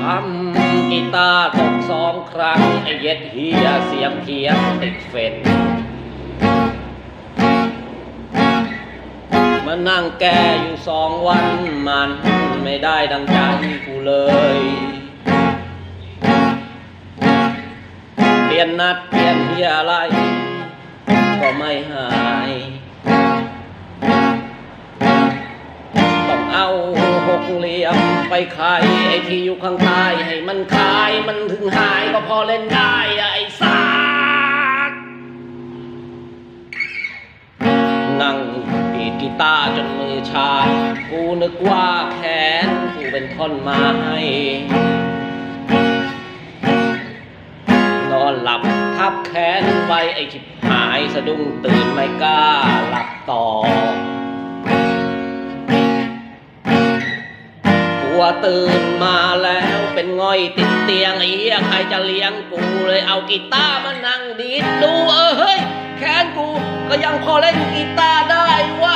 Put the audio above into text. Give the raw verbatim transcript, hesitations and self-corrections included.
ำกีตาร์ตกสองครั้งไอเย็ดเฮียเสียงเพี้ยนติดเฟนมานั่งแก้อยู่สองวันมันไม่ได้ดังใจกูเลยเปลี่ยนนัดเปลี่ยนเฮียอะไรก็ไม่หายต้องเอาหกเหลี่ยมไปขายไอ้ที่อยู่ข้างใต้ให้มันขายมันถึงหายก็พอเล่นได้ไอ้สัสนั่งดีดกีตาร์จนมือชากูนึกว่าแขนกูเป็นท่อนไม้นอนหลับทับแขนไว้ไอ้ชิบหายสะดุ้งตื่นไม่กล้าหลับต่อกลัวตื่นมาแล้วเป็นง่อยติดเตียงไอ้เหี้ยใครจะเลี้ยงกูเลยเอากีตาร์มานั่งดีดดูเออเฮ้ยแขนกูก็ยังพอเล่นกีตาร์ได้วะ